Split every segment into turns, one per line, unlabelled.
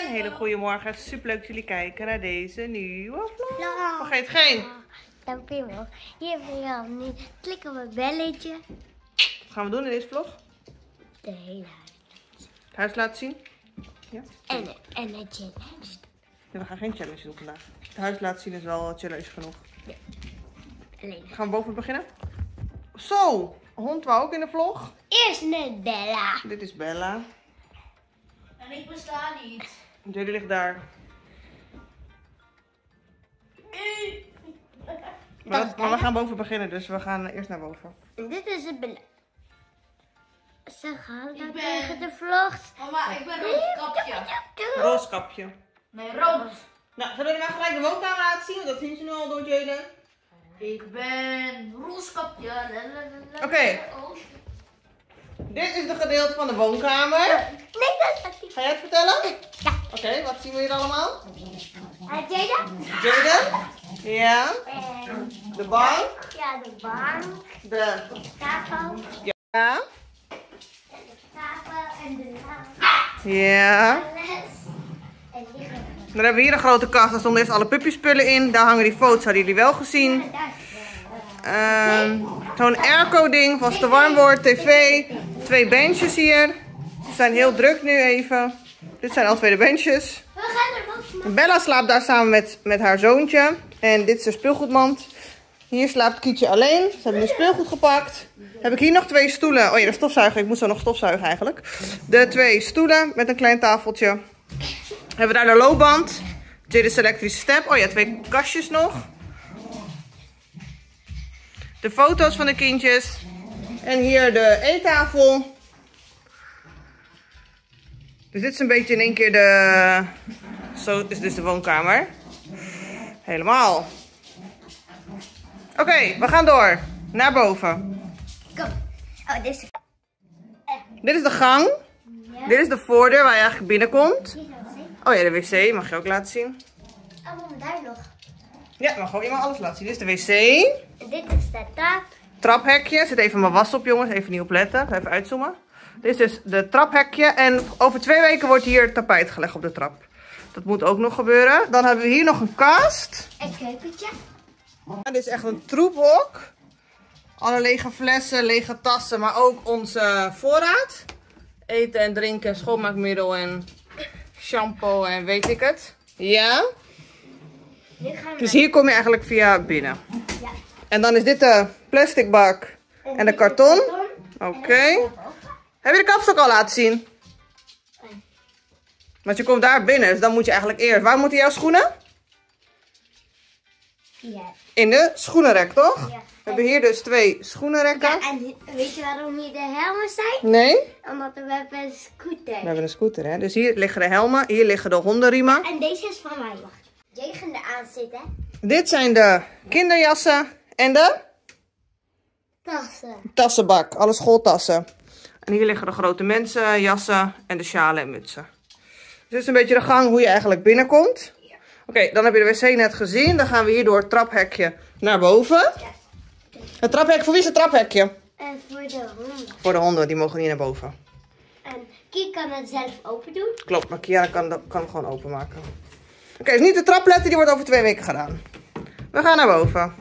Een hele goede morgen. Superleuk dat jullie kijken naar deze nieuwe vlog. Vergeet geen.
Dankjewel. Hier wil je al nu klikken op het belletje.
Wat gaan we doen in deze vlog?
De hele huis.
Het huis laten zien. Ja.
En een challenge.
Ja, we gaan geen challenge doen vandaag. Het huis laten zien is wel challenge genoeg.
Ja. Alleen.
Gaan we boven beginnen? Zo, hond wou ook in de vlog.
Eerst met Bella.
Dit is Bella.
En ik besta niet.
Jullie ligt daar. Maar we gaan boven beginnen, dus we gaan eerst naar boven.
En dit is het Bella. Ze gaan daar tegen de vlog.
Mama, ik ben roodkapje.
Rooskapje.
Nee, rood.
Nou, zullen we maar gelijk de woonkamer laten zien? Want dat zien ze nu al door Jaden.
Ik ben roeskapje.
Oké. Dit is de gedeelte van de woonkamer.
Nee, dat is niet.
Ga jij het vertellen?
Ja.
Oké, wat zien we hier allemaal?
Jada?
Jaden? Ja. De bank.
Ja, de bank.
De
Tafel.
ja.
De tafel en de lamp.
Ja.
Alles. En hier gaan we.
Dan hebben we hier een grote kast. Daar stonden eerst alle puppyspullen in. Daar hangen die foto's, hadden jullie wel gezien. Zo'n airco ding, als het te warm wordt, tv. 2 benches hier. Ze zijn heel druk nu even. Dit zijn al 2 benches.
We gaan er boven.
Bella slaapt daar samen met haar zoontje. En dit is de speelgoedmand. Hier slaapt Kietje alleen. Ze hebben nu speelgoed gepakt. Heb ik hier nog 2 stoelen. Oh ja, de stofzuiger. Ik moet zo nog stofzuigen eigenlijk. De 2 stoelen met een klein tafeltje. Hebben we daar de loopband. Dit elektrische step. Oh ja, 2 kastjes nog. De foto's van de kindjes. En hier de eettafel. Dus dit is een beetje in één keer de... Zo is dus de woonkamer. Helemaal. Oké, we gaan door. Naar boven.
Kom. Oh, dit is...
Dit is de gang.
Ja.
Dit is de voordeur waar je eigenlijk binnenkomt.
Hier gaan we zien.
Oh ja, de wc mag je ook laten zien.
Oh, mama, daar nog.
Ja, mag gewoon iemand alles laten zien. Dit is de wc.
En dit is de trap.
Traphekje. Zit even mijn was op, jongens. Even niet op letten. Ga even uitzoomen. Dit is dus de traphekje. En over 2 weken wordt hier tapijt gelegd op de trap. Dat moet ook nog gebeuren. Dan hebben we hier nog een kast.
Een keukentje.
Dit is echt een troephok. Alle lege flessen, lege tassen, maar ook onze voorraad. Eten en drinken, schoonmaakmiddel en shampoo en weet ik het. Ja.
Nu gaan we
Dus hier kom je eigenlijk via binnen.
Ja.
En dan is dit de plastic bak en de
dit
karton.
is de karton.
Oké. Heb je de kapstok al laten zien? Want je komt daar binnen, dus dan moet je eigenlijk eerst. Waar moeten jouw schoenen?
Ja.
In de schoenenrek, toch?
Ja.
We hebben hier dus 2 schoenenrekken.
Ja, en weet je waarom hier de helmen zijn?
Nee?
Omdat we hebben een scooter.
We hebben een scooter, hè. Dus hier liggen de helmen, hier liggen de hondenriemen.
En deze is van mij. Wacht. Jij gaat eraan zitten.
Dit zijn de kinderjassen en de
Tassen.
tassenbak, alle schooltassen. En hier liggen de grote mensenjassen en de sjalen en mutsen. Dus dit is een beetje de gang hoe je eigenlijk binnenkomt.
Ja.
Oké, dan heb je de wc net gezien. Dan gaan we hier door het traphekje naar boven.
Ja.
Het traphek, voor wie is het traphekje?
En voor de honden.
Voor de honden, die mogen niet naar boven.
En Kie kan het zelf open doen.
Klopt, maar Kiara kan hem gewoon openmaken. Oké, dus niet de trapletten, die wordt over 2 weken gedaan. We gaan naar boven.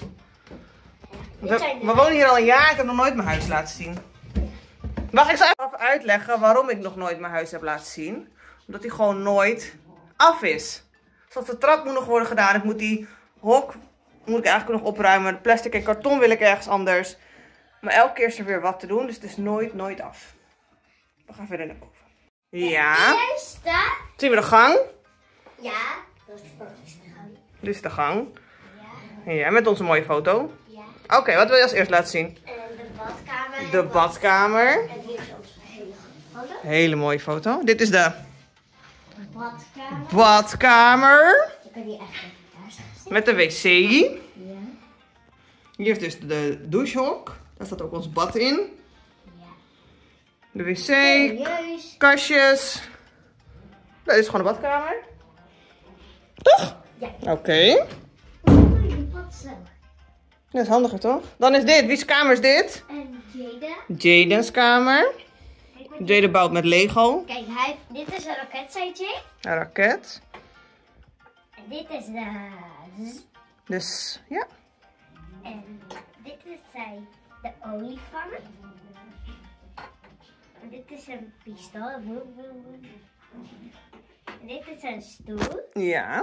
We wonen hier al een jaar, ik heb nog nooit mijn huis laten zien. Wacht, ik zal even uitleggen waarom ik nog nooit mijn huis heb laten zien. Omdat hij gewoon nooit af is. Zoals de trap moet nog worden gedaan, ik moet die hok moet ik eigenlijk nog opruimen. Plastic en karton wil ik ergens anders. Maar elke keer is er weer wat te doen, dus het is nooit af. We gaan verder naar boven. Ja.
Eerste.
Zien we de gang?
Ja. Dat is de gang.
Dit is de gang.
Ja.
Ja, met onze mooie foto.
Ja.
Oké, wat wil je als eerst laten zien?
En de badkamer.
De badkamer.
En hier is onze hele foto.
Hele mooie foto. Dit is de
Badkamer.
badkamer.
Ik kan die echt thuis gezien.
Met de wc.
Ja.
Hier is dus de douchehok. Daar staat ook ons bad in.
Ja.
De wc.
Serieus.
Kastjes. Dat is gewoon de badkamer. Toch?
Ja.
Oké.
Hoe doe je die bad zo?
Dat is handiger toch? Dan is dit. Wie's kamer is dit?
En Jada.
Jaden's kamer.
Kijk maar
Jaden bouwt met Lego.
Kijk, dit is een raketzeitje.
Een raket.
En dit is de...
Dus, ja.
En dit is de olifant. En dit is een pistool. En dit is een stoel.
Ja.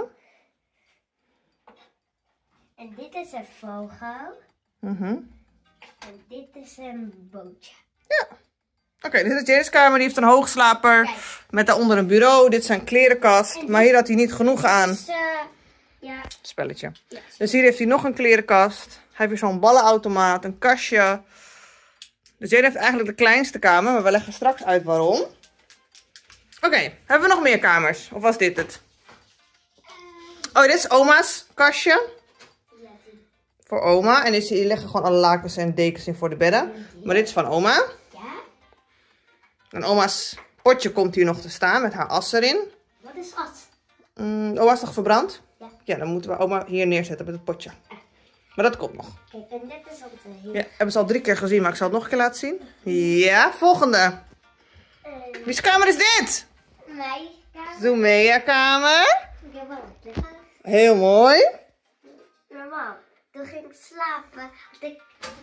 En dit is een vogel. En dit is een bootje.
Ja. Oké, dit is Jaden's kamer. Die heeft een hoogslaper.
Kijk.
Met daaronder een bureau. Dit is zijn klerenkast. Maar hier had hij niet genoeg aan.
Dus, ja.
Spelletje.
Ja.
Dus hier heeft hij nog een klerenkast. Hij heeft weer zo'n ballenautomaat. Een kastje. Dus Jaden heeft eigenlijk de kleinste kamer. Maar we leggen straks uit waarom. Oké, hebben we nog meer kamers? Of was dit het? Oh, dit is oma's kastje. Voor oma. En hier leggen gewoon alle lakens en dekens in voor de bedden. Maar dit is van oma.
Ja.
En oma's potje komt hier nog te staan met haar as erin.
Wat is as?
Oma is toch verbrand?
Ja.
Ja, dan moeten we oma hier neerzetten met het potje. Maar dat komt nog.
Kijk, en dit is ook de
Ja, hebben ze al 3 keer gezien, maar ik zal het nog een keer laten zien. Ja, volgende. Wie's kamer is dit?
Mijn kamer.
Zoomea kamer.
Ik heb wel een plek.
Heel mooi.
Normaal, toen ging ik slapen, had ik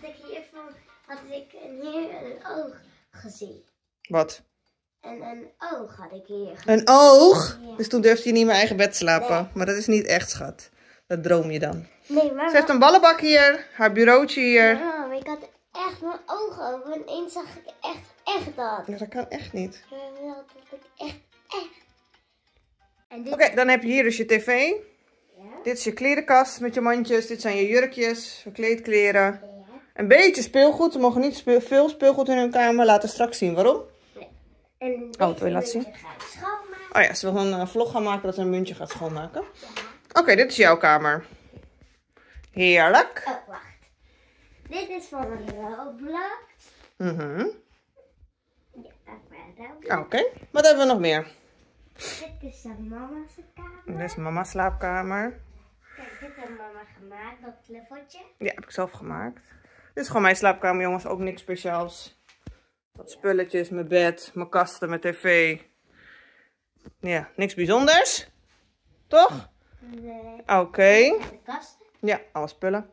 hier een oog gezien.
Wat?
En een oog had ik hier.
Een oog.
Ja.
Dus toen durfde je niet in mijn eigen bed slapen.
Nee.
Maar dat is niet echt, schat. Dat droom je dan.
Nee, maar
Ze heeft een ballenbak hier. Haar bureautje hier.
mama, ik had echt mijn ogen open. En ineens zag ik echt dat.
Ja, dat kan echt niet.
Dat ik echt. En dit
Oké, dan heb je hier dus je tv.
Ja.
Dit is je klerenkast met je mandjes. Dit zijn je jurkjes, verkleedkleren.
Ja.
Een beetje speelgoed. Ze mogen niet veel speelgoed in hun kamer. Laten straks zien waarom.
En
dat wil je laten zien?
Ga ik schoonmaken.
Oh ja, ze wil een vlog gaan maken dat ze een muntje gaat schoonmaken. Oké, dit is jouw kamer. Heerlijk.
Oh, wacht. Dit is van een Roblox.
Mhm.
Ja, dat is van Roblox.
Oké, wat hebben we nog meer?
Dit is een mama's kamer.
Dit is mama's slaapkamer.
Kijk, dit heeft mama gemaakt, dat kleffertje.
Ja, heb ik zelf gemaakt. Dit is gewoon mijn slaapkamer, jongens. Ook niks speciaals. Wat spulletjes, mijn bed, mijn kasten, mijn tv. Ja, niks bijzonders. Toch?
Nee.
Oké.
De kasten.
Ja, alle spullen.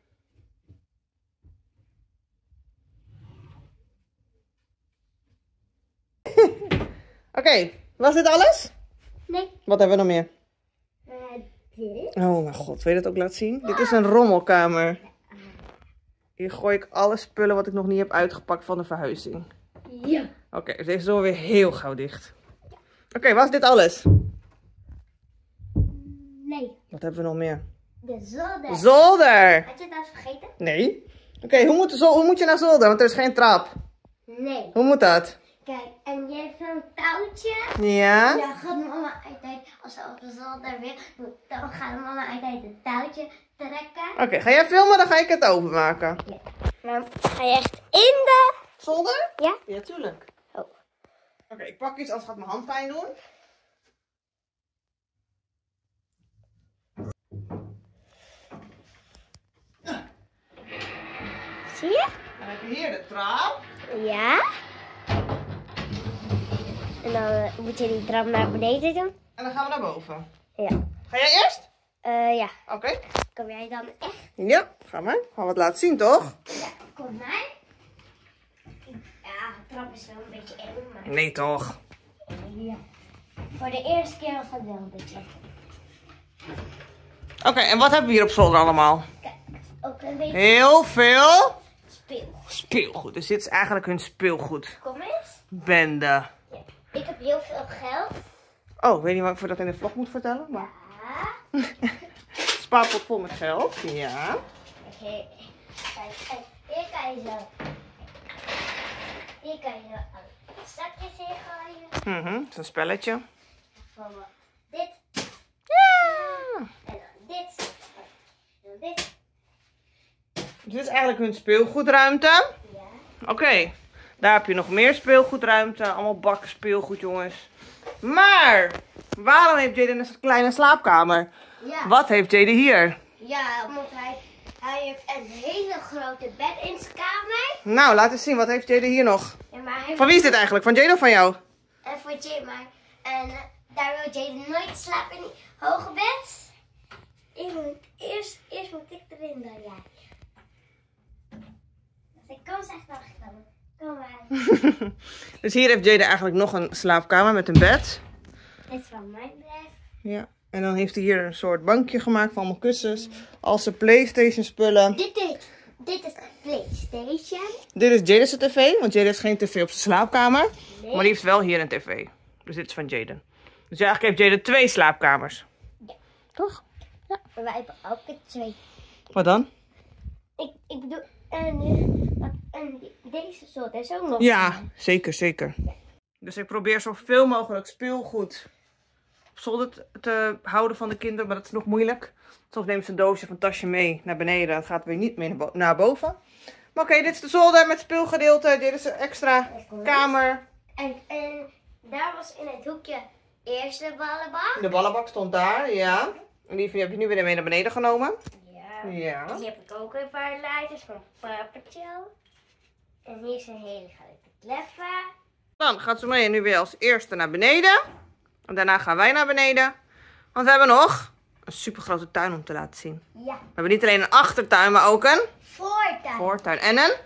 Oké, was dit alles?
Nee.
Wat hebben we nog meer?
Dit.
Oh mijn god, wil je dat ook laten zien? Dit is een rommelkamer. Hier gooi ik alle spullen wat ik nog niet heb uitgepakt van de verhuizing.
Ja.
Oké, dus deze doen we weer heel gauw dicht. Oké, was dit alles?
Nee.
Wat hebben we nog meer?
De zolder.
Zolder!
Had je dat vergeten?
Nee. Oké, hoe moet je naar zolder? Want er is geen trap.
Nee.
Hoe moet dat?
Kijk, en je hebt zo'n touwtje.
Ja?
Dan gaat mama altijd, als ze op de zolder weer, dan gaat mama altijd het touwtje trekken.
Oké, ga jij filmen? Dan ga ik het openmaken.
Ja. Dan ga je echt in de...
Zolder?
Ja?
Ja, tuurlijk.
Oh.
Oké, ik pak iets, anders gaat mijn hand pijn doen.
Zie je?
Dan heb je hier de trap.
Ja. En dan moet je die trap naar beneden doen.
En dan gaan we naar boven.
Ja.
Ga jij eerst?
Ja.
Oké.
Kom jij dan echt?
Ja, ga maar. Gaan we het laten zien, toch?
Ja, kom maar. Ja, de trap is wel een beetje eng, maar...
Nee, toch?
Ja. Voor de eerste keer was het wel een beetje.
Oké, en wat hebben we hier op zolder allemaal?
Kijk, ook een beetje
Heel veel
speelgoed.
speelgoed. Dus dit is eigenlijk hun speelgoed.
Kom eens.
Bende.
Ja. Ik heb heel veel geld.
Oh, weet niet wat ik voor dat in de vlog moet vertellen. Maar...
Ja.
Spaarpot vol met geld. Ja.
Oké. Kijk, hier kan je zo. Hier kan je zo zakjes in gooien.
Dat is een spelletje.
Bijvoorbeeld dit.
Ja.
En dan dit. En dan dit.
Dit is eigenlijk hun speelgoedruimte.
Ja.
Oké. Daar heb je nog meer speelgoedruimte. Allemaal bakken speelgoed, jongens. Maar, waarom heeft Jaden een kleine slaapkamer?
Ja.
Wat heeft Jaden hier?
Ja, want hij heeft een hele grote bed in zijn kamer.
Nou, laat eens zien. Wat heeft Jaden hier nog?
Ja, maar
Van wie is dit eigenlijk? Van Jade of van jou?
voor Jade, maar. En daar wil Jade nooit slapen in die hoge bed. Eerst moet ik erin dan, ja. Dus ik kan ze echt wachten. Kom maar.
Dus hier heeft Jade eigenlijk nog een slaapkamer met een bed.
Dit is van mijn bedrijf.
Ja. En dan heeft hij hier een soort bankje gemaakt van allemaal kussens. Al zijn PlayStation spullen.
Dit is de PlayStation.
Dit is Jaden's tv, want Jaden heeft geen tv op zijn slaapkamer.
Nee.
Maar die heeft wel hier een tv. Dus dit is van Jaden. Dus eigenlijk heeft Jaden 2 slaapkamers.
Ja.
Toch?
Maar wij hebben ook 2.
Wat dan?
Ik bedoel, deze soort is ook nog.
Ja, zeker, zeker. Dus ik probeer zoveel mogelijk speelgoed op zolder te houden van de kinderen. Maar dat is nog moeilijk. Soms nemen ze een doosje of een tasje mee naar beneden. Het gaat weer niet meer naar boven. Maar oké, dit is de zolder met speelgedeelte. Dit is een extra kamer.
En daar was in het hoekje eerst de ballenbak.
De ballenbak stond daar, ja. En die heb je nu weer mee naar beneden genomen.
Ja.
Ja.
Hier heb ik ook een paar lijstjes van Papertje. En hier is een hele grote kleffer.
Dan gaat Sumaya nu weer als eerste naar beneden. En daarna gaan wij naar beneden. Want we hebben nog een super grote tuin om te laten zien.
Ja.
We hebben niet alleen een achtertuin, maar ook een
Voortuin.
voortuin. En een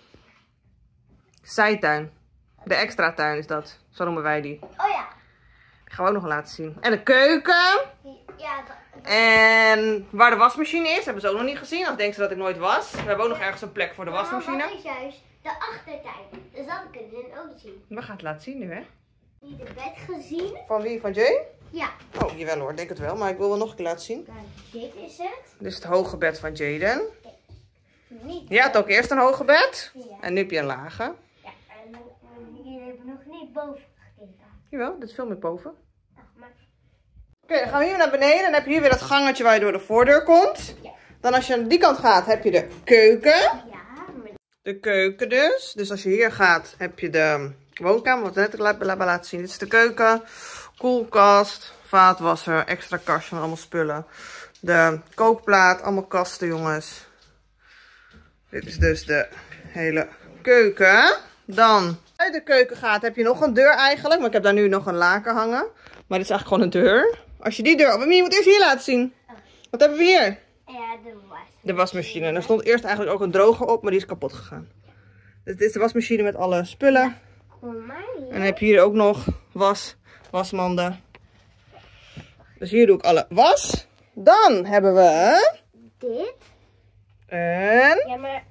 zijtuin. De extra tuin is dat. Zo noemen wij die.
Oh ja.
Die gaan we ook nog laten zien. En de keuken.
Ja,
En waar de wasmachine is, hebben ze ook nog niet gezien. Of denken ze dat ik nooit was. We hebben ook nog ergens een plek voor de wasmachine.
dat is juist de achtertuin. Dus dat kunnen ze ook zien.
We gaan het laten zien nu, hè.
Niet de bed gezien?
Van wie? Van Jay?
Ja.
Oh, jawel hoor, denk het wel. Maar ik wil wel nog een keer laten zien.
Kijk, dit is het.
Dit is het hoge bed van Jaden.
Niet.
Je had ook eerst een hoge bed.
Ja.
En nu heb je een lage.
Ja, en jullie hebben nog niet boven gekeken.
Jawel, dit film ik boven.
Maar
Oké, dan gaan we hier naar beneden. Dan heb je hier weer dat gangetje waar je door de voordeur komt.
Ja.
Dan als je aan die kant gaat, heb je de keuken.
ja, maar
De keuken dus. Dus als je hier gaat, heb je de woonkamer. Wat net laten zien. Dit is de keuken. Koelkast. Vaatwasser. Extra kastje met allemaal spullen. De kookplaat. Allemaal kasten, jongens. Dit is dus de hele keuken. Dan uit de keuken gaat, heb je nog een deur eigenlijk. Maar ik heb daar nu nog een laken hangen. Maar dit is eigenlijk gewoon een deur. Als je die deur... Maar je moet eerst hier laten zien. Wat hebben we hier?
ja, de was.
De wasmachine. En er stond eerst eigenlijk ook een droger op, maar die is kapot gegaan. Dus dit is de wasmachine met alle spullen.
Voor mij.
En dan heb je hier ook nog wasmanden. Dus hier doe ik alle was. Dan hebben we
Dit.
een...
Ja, maar.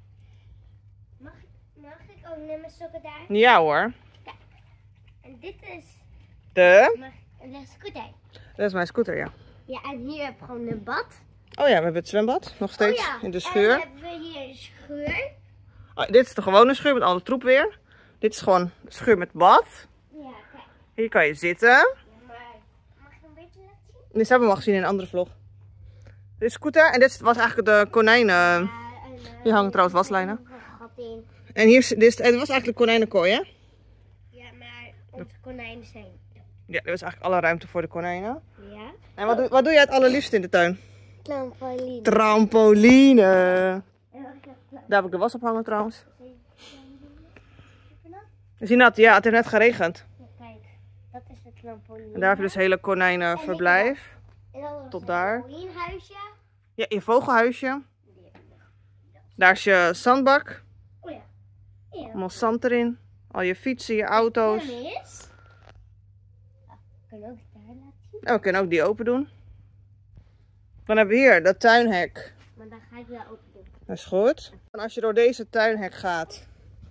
Mag ik ook naar mijn sokken daar?
Ja hoor.
En dit is.
De...
De scooter.
Dat is mijn scooter, ja.
Ja, en hier heb ik gewoon een bad.
Oh ja, we hebben het zwembad. Nog steeds
Oh ja.
in de
En
schuur.
dan hebben we hier een schuur.
Oh, dit is de gewone schuur met alle troep weer. Dit is gewoon de schuur met bad.
Ja, kijk.
Hier kan je zitten.
Ja, maar mag ik een beetje laten zien?
Dit hebben we al gezien in een andere vlog. Dit is scooter. En dit was eigenlijk de konijnen. Hier hangen trouwens waslijnen.
Een gat in.
En hier dit was eigenlijk konijnenkooi, hè?
Ja, maar onze konijnen zijn.
Ja, dit was eigenlijk alle ruimte voor de konijnen.
Ja.
En wat doe jij het allerliefst in de tuin?
Trampoline.
Trampoline. Daar heb ik de was op hangen trouwens. Je ziet dat, ja, het heeft net geregend.
Kijk, dat is de trampoline.
En daar heb je dus hele konijnenverblijf.
En dan was
tot
een
daar.
trampolinehuisje.
Ja, je vogelhuisje. Daar is je zandbak.
Oh ja. Ja.
Allemaal zand erin. Al je fietsen, je auto's.
En is. Oh, kunnen ook daar laten zien.
En we kunnen ook die open doen. Dan hebben we hier dat tuinhek.
Maar dan ga ik wel open doen.
Dat is goed. En als je door deze tuinhek gaat,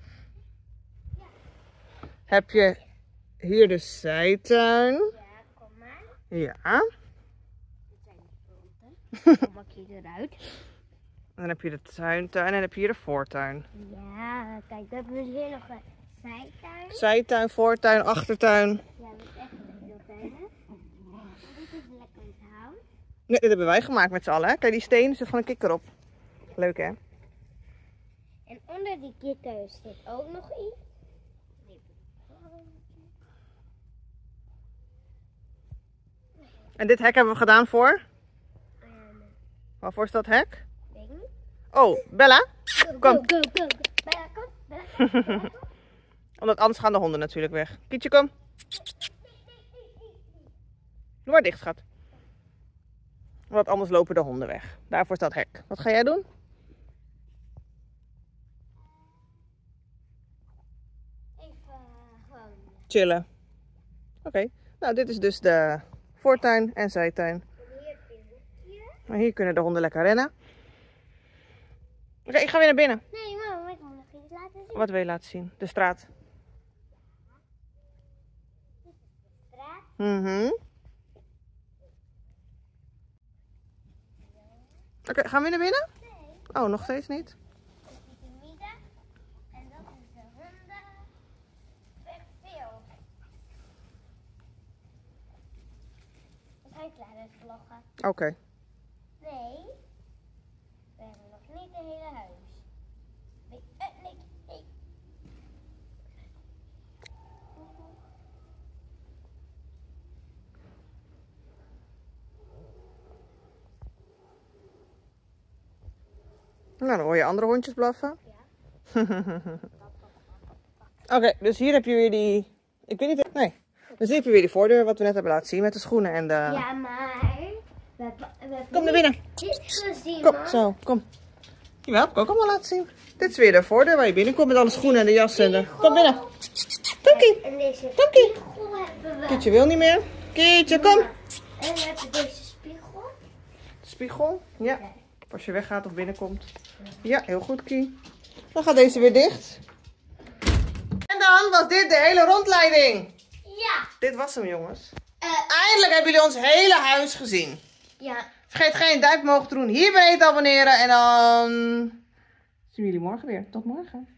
heb je hier de zijtuin.
Ja, kom maar.
Ja.
Dit zijn de fronten. Dan maak je eruit.
En dan heb je de tuintuin en dan heb je hier de voortuin.
Ja, kijk, dan hebben we hier nog een zijtuin.
Zijtuin, voortuin, achtertuin.
Ja, dat is echt veel tuinen. Dit is lekker onthouden.
Nee, dit hebben wij gemaakt met z'n allen. Hè? Kijk, die steen zit gewoon een kikker op. Leuk hè?
En onder die kikker zit ook nog iets.
En dit hek hebben we gedaan voor? Waarvoor is dat hek?
Weet ik niet.
Oh, Bella.
Go,
Kom.
go, go, go. Bella, kom. Bella, kom. Bella, kom.
Omdat anders gaan de honden natuurlijk weg. Kietje, kom. Doe maar dicht, schat. Want anders lopen de honden weg. Daarvoor is dat hek. Wat ga jij doen?
Even gewoon.
Chillen. Oké. Nou, dit is dus de voortuin en zijtuin. Maar hier kunnen de honden lekker rennen. Oké, ik ga weer naar binnen.
Nee, mama, ik moet nog iets laten zien.
Wat wil je laten zien? De straat.
Straat.
Oké, gaan we naar binnen?
Nee,
Oh, nog steeds niet?
dat is de midden. En dat is de honden. Echt veel. We zijn klaar met vloggen.
Oké.
Nee, we hebben nog niet het hele huis. Nee, nee, nee.
Nou, dan hoor je andere hondjes blaffen.
Ja.
Oké, dus hier heb je weer die... Ik weet niet... Nee. Dus hier heb je weer die voordeur wat we net hebben laten zien met de schoenen en de...
Ja, maar we hebben
Kom naar binnen.
dit gezien,
Kom,
man.
zo, kom. Jawel, heb ik ook allemaal laten zien. Dit is weer de voordeur waar je binnenkomt met alle schoenen en de jassen en de... Kom binnen. Tomkie.
En deze
Tomkie.
spiegel hebben we.
Kietje wil niet meer. Kietje, kom.
En we hebben deze spiegel.
Spiegel. Ja. Als je weggaat of binnenkomt. Ja, heel goed, Kie. Dan gaat deze weer dicht. En dan was dit de hele rondleiding.
Ja.
Dit was hem, jongens. Eindelijk hebben jullie ons hele huis gezien.
Ja.
Vergeet geen duimpje omhoog te doen. Hier beneden te abonneren. En dan zien we jullie morgen weer. Tot morgen.